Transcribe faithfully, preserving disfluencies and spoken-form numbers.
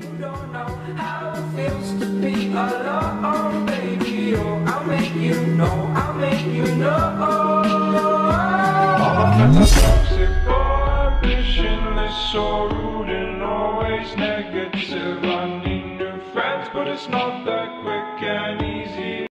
You don't know how it feels to be alone, baby. Oh, I'll make you know, I'll make you know. I'm a toxic boy, ambitionless, so rude and always negative. I need new friends, but it's not that quick and easy.